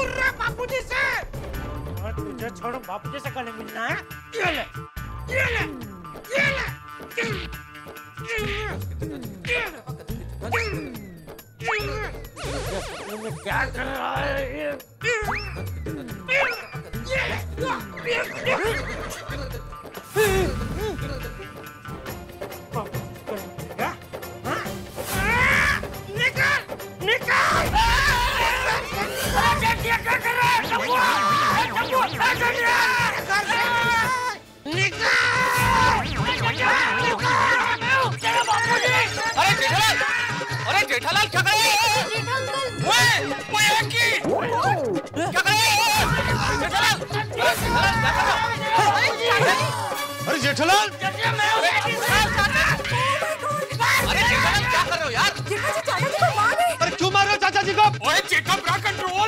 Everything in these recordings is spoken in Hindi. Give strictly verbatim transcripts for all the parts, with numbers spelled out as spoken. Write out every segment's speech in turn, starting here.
दूर रह बापूजी से। तुझे छोड़ बापूजी से गले मिलना है। ये ले, ये ले, ये ले, ये ले, क्या कर रहा है ये? निकल, निकल! क्या कर रहा है? अरे जेठालाल, अरे जेठालाल क्या कर रहे हैं? वो वो एक की क्या कर रहे हैं? जेठालाल, अरे जेठालाल, अरे जेठालाल क्या कर रहे हो यार? चाचा जी को मार रहे। अरे क्यों मार रहे हो चाचा जी को? ओए जेठा ब्रा कंट्रोल।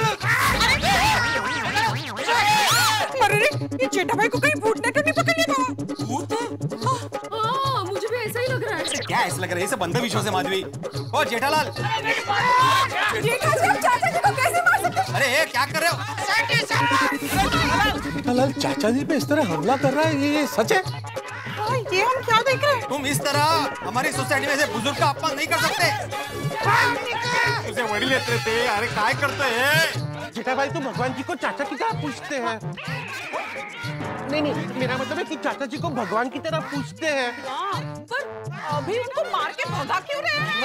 अरे ये जेठा भाई को कहीं भूत ने तो नहीं पकड़ लिया? भूत? हाँ, मुझे भी ऐसा ही लग रहा है। क्या ऐसा लग रहा है? इसे अंधविश्वास है माधवी। ओ जेठालाल, जेठा जी चाचा जी को कैसे मार सकते? अरे ये क्या कर रहे हो? जेठालाल चाचा जी पे इस तरह हमला कर रहा है, ये सच है? ये हम क्या देख रहे हैं? तुम इस तरह हमारी सोसाइटी में से बुजुर्ग का अपमान नहीं कर सकते। उसे वड़ी लेते रहते। अरे काय करते हैं? जेठा भाई तो भगवान जी को चाचा की तरह पूछते हैं। नहीं नहीं, मेरा मतलब है कि चाचा जी को भगवान की तरह पूछते हैं। पर अभी उनको मार के भगा क्यों रहे हैं?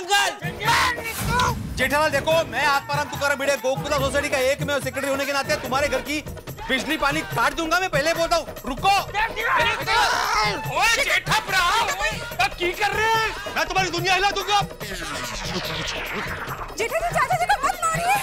जेठालाल देखो, मैं आत्माराम तुकाराम भिड़े गोकुला सोसाइटी का एक में सेक्रेटरी होने के नाते तुम्हारे घर की बिजली पानी काट दूंगा। मैं पहले बोलता हूँ, रुको। ओए जेठा ब्रा, अब की कर रहे हैं? मैं तुम्हारी दुनिया हिला दूंगा। जेठा जी चाचा जी को मत मारिए।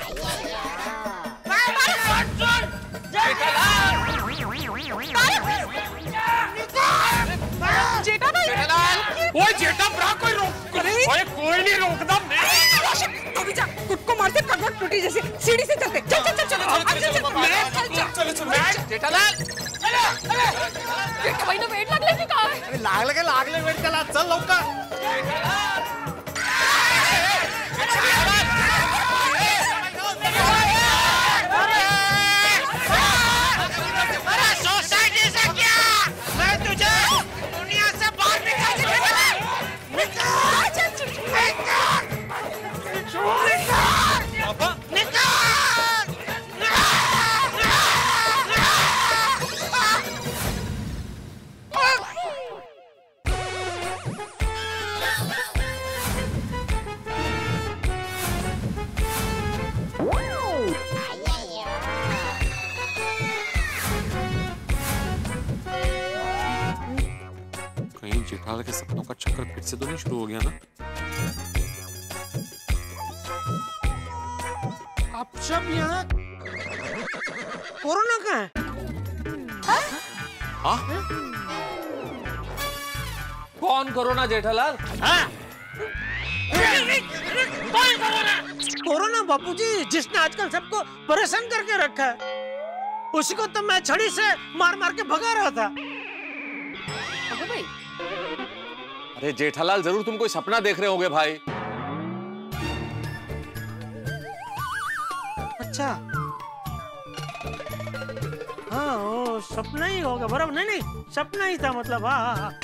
जेठा भाई, ओए जेठा ब्रा कोई रोक, ओए कोई नहीं रोकता। तू भी जा, खुद को मारते करवट टूटी जैसे। सीढ़ी से चलते। चल चल चल चल चल चल चल। जेठालाल, जेठा भाई ने वेट लागले की काय? अरे लागले काय लागले वेट चला, चल लवकर। अरे सोसाइटी से क्या? मैं तुझे दुनिया से बाहर निकाल दूंगा। निकाल, निकाल, कहीं जेठालाल के सपनों का चक्कर फिर से तो नहीं शुरू हो गया ना? आप सब यहाँ कोरोना का है? हाँ? कौन कोरोना जेठालाल? हाँ? कौन कोरोना? कोरोना बापूजी, जिसने आजकल सबको परेशान करके रखा है, उसी को तो मैं छड़ी से मार मार के भगा रहा था। भाई, अरे जेठालाल जरूर तुम कोई सपना देख रहे होगे भाई। अच्छा, हाँ वो सपना ही होगा बराबर। नहीं नहीं, सपना ही था मतलब। हाँ हाँ हाँ,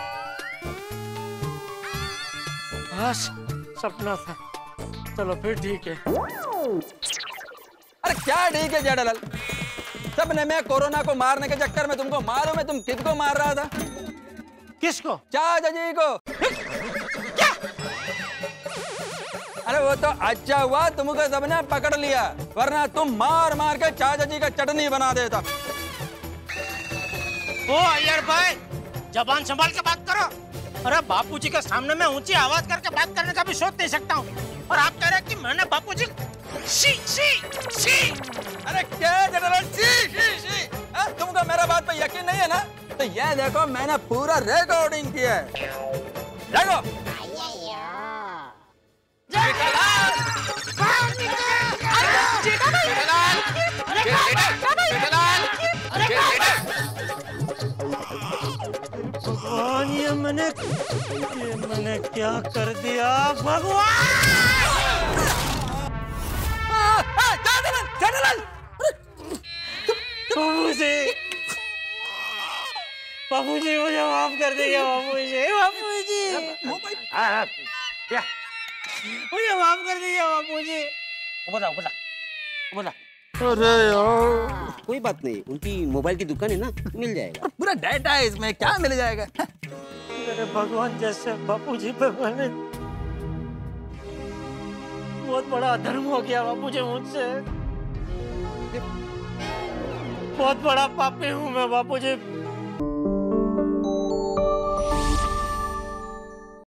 बस सपना था। चलो फिर ठीक है। अरे क्या ठीक है जेठालाल? सबने मैं कोरोना को मारने के चक्कर में तुमको मालूम है तुम किसको मार रहा था? किसको? चाचा जी को। क्या? अरे वो तो अच्छा हुआ तुमको सबने पकड़ लिया, वरना तुम मार मार के चाचा जी का चटनी बना देता। ओ अय्यर भाई, जबान संभाल के बात करो। अरे बापूजी के सामने मैं ऊंची आवाज करके बात करने का भी सोच नहीं सकता हूँ, और आप कह रहे हैं कि मैंने बापूजी शी शी शी। अरे क्या जेठालाल शी शी शी? तुमको मेरा बात पे यकीन नहीं है ना? तो ये देखो मैंने पूरा रिकॉर्डिंग किया है, देखो। जेठालाल, जेठालाल, जेठालाल, भगवान, ये मैंने ये मैंने क्या कर दिया भगवान? बापूजी मुझे माफ कर दीजिए बापूजी, बापूजी मुझे माफ कर दीजिए बापूजी। बोला बोला बोला। अरे यार कोई बात नहीं, उनकी मोबाइल की दुकान है ना, मिल जाएगा। पूरा डाटा है इसमें, क्या मिल जाएगा। मेरे भगवान जैसे बापूजी पे मैंने बहुत बड़ा अधर्म हो गया बापूजी मुझसे, बहुत बड़ा पापी हूँ मैं बापूजी।